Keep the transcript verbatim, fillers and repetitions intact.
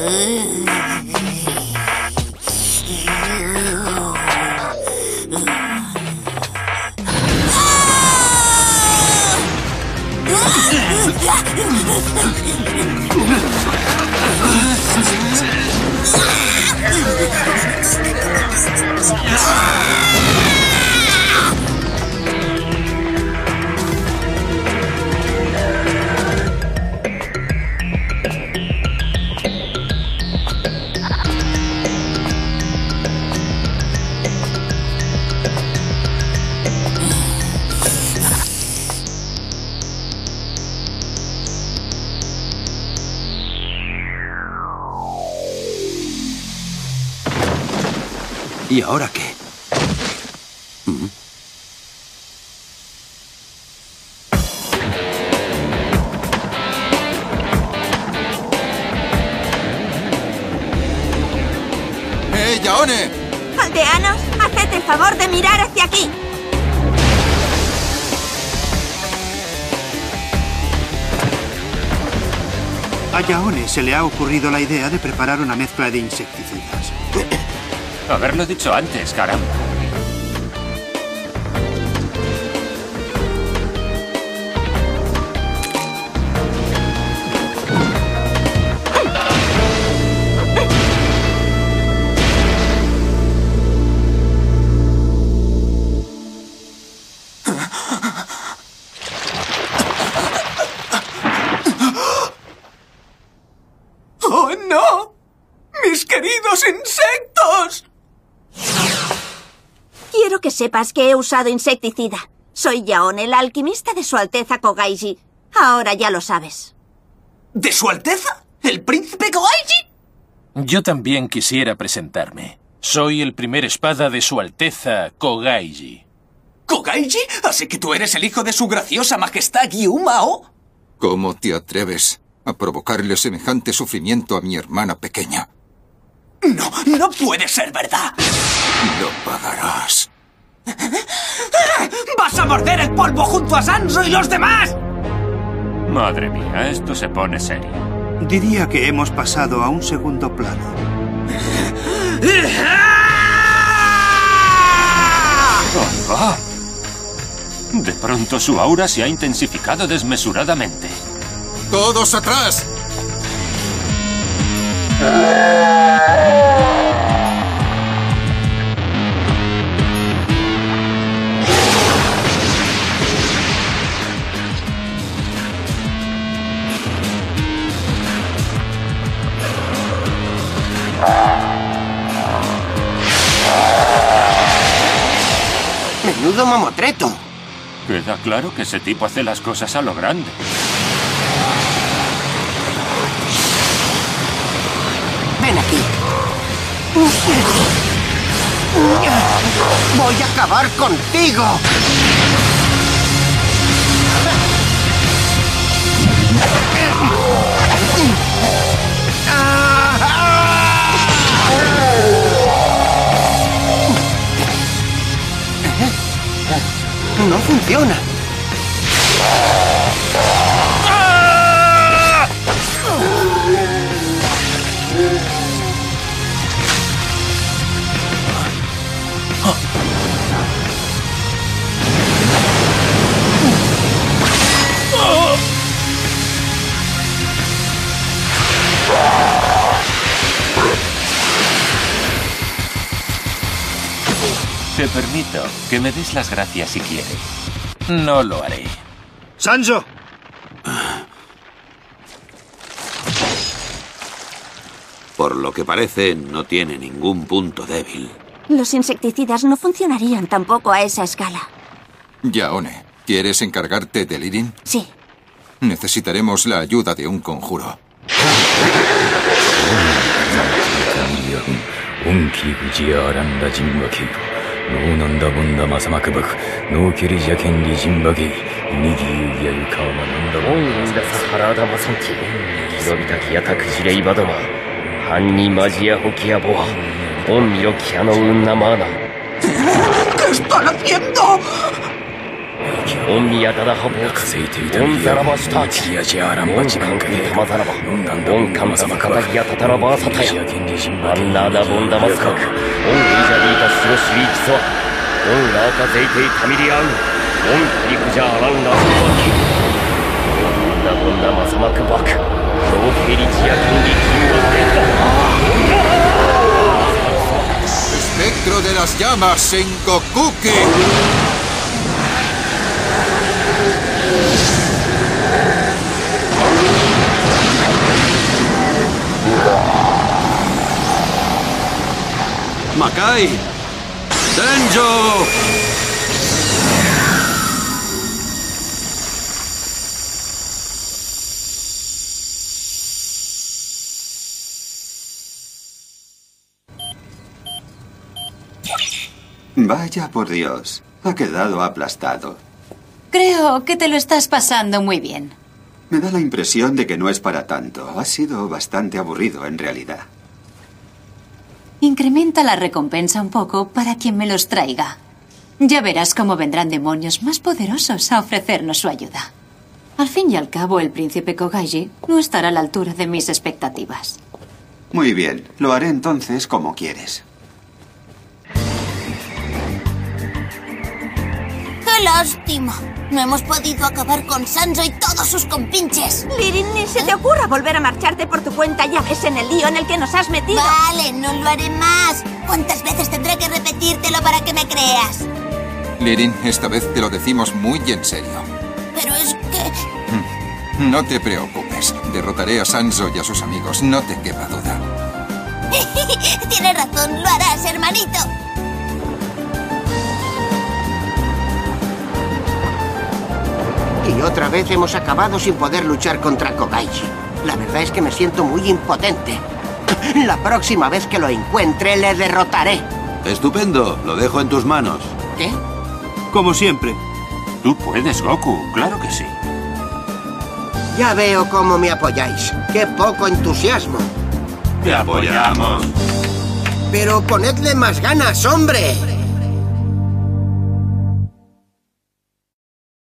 ¿Y ahora qué? ¿Mm? ¡Eh, Yaone! Aldeanos, haced el favor de mirar hacia aquí. A Yaone se le ha ocurrido la idea de preparar una mezcla de insecticidas. Haberlo dicho antes, caramba. ¡Oh, no! ¡Mis queridos insectos! Quiero que sepas que he usado insecticida. Soy Yaone, el alquimista de Su Alteza Kogaiji. Ahora ya lo sabes. ¿De Su Alteza? ¿El príncipe Kogaiji? Yo también quisiera presentarme. Soy el primer espada de Su Alteza Kogaiji. ¿Kogaiji? ¿Así que tú eres el hijo de su graciosa majestad Gyumao? ¿Cómo te atreves a provocarle semejante sufrimiento a mi hermana pequeña? No, no puede ser verdad. Lo pagarás. ¡Vas a morder el polvo junto a Sanzo y los demás! Madre mía, esto se pone serio. Diría que hemos pasado a un segundo plano. Oh, oh. De pronto su aura se ha intensificado desmesuradamente. ¡Todos atrás! Menudo mamotreto. Queda claro que ese tipo hace las cosas a lo grande. Ven aquí. Voy a acabar contigo. No funciona. Te permito que me des las gracias si quieres. No lo haré. ¡Sanzo! Por lo que parece, no tiene ningún punto débil. Los insecticidas no funcionarían tampoco a esa escala. Yaone, ¿quieres encargarte de Lirin? Sí. Necesitaremos la ayuda de un conjuro. ¿Qué están haciendo? 恩宮忠信恩ザラバスターチ恩関係玉ザラバ恩関ザマカタギヤタタラバーサタヤアンナーダボンダマスカク恩イジャリータシロシリーキソワ恩ラーカゼイテイタミリアン恩プリクジャーアランラスバキ恩ダボンダマサマクバクローケリチヤキンリキンゴデンダ Espectro de las llamas, Sengokuki. ¡Makai! ¡Denjo! Vaya por Dios, ha quedado aplastado. Creo que te lo estás pasando muy bien. Me da la impresión de que no es para tanto. Ha sido bastante aburrido, en realidad. Incrementa la recompensa un poco para quien me los traiga. Ya verás cómo vendrán demonios más poderosos a ofrecernos su ayuda. Al fin y al cabo, el príncipe Kogaiji no estará a la altura de mis expectativas. Muy bien, lo haré entonces como quieres. ¡Qué lástima! No hemos podido acabar con Sanzo y todos sus compinches. Lirin, ni se te ocurra volver a marcharte por tu cuenta. Ya ves en el lío en el que nos has metido. Vale, no lo haré más. ¿Cuántas veces tendré que repetírtelo para que me creas? Lirin, esta vez te lo decimos muy en serio. Pero es que... No te preocupes. Derrotaré a Sanzo y a sus amigos, no te quepa duda. Tienes razón, lo harás, hermanito. Y otra vez hemos acabado sin poder luchar contra Kogaiji. La verdad es que me siento muy impotente. La próxima vez que lo encuentre, le derrotaré. Estupendo, lo dejo en tus manos. ¿Qué? Como siempre. Tú puedes, Goku, claro que sí. Ya veo cómo me apoyáis. ¡Qué poco entusiasmo! Te apoyamos. Pero ponedle más ganas, hombre.